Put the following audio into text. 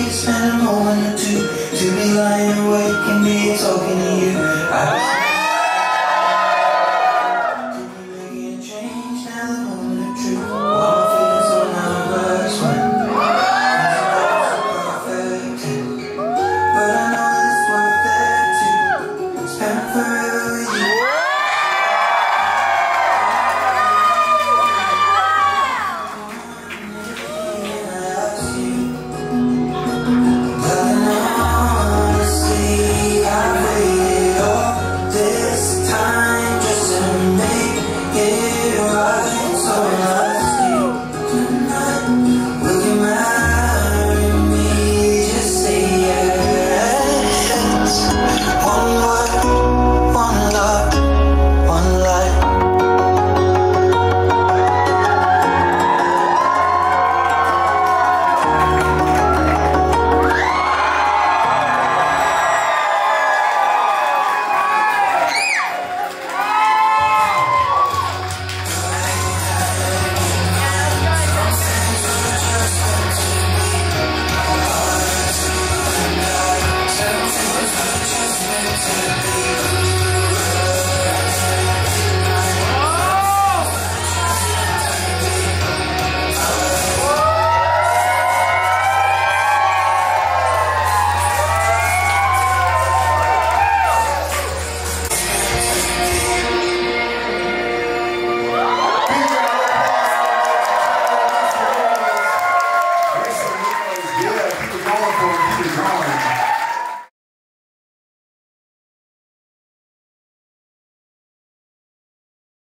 spend a moment or two to be lying awake and be talking to you. Did we make a change now, the moment of truth? All my feelings on our worst when perfect, but I know that it's worth it to spend forever with you. This time just to make it right, so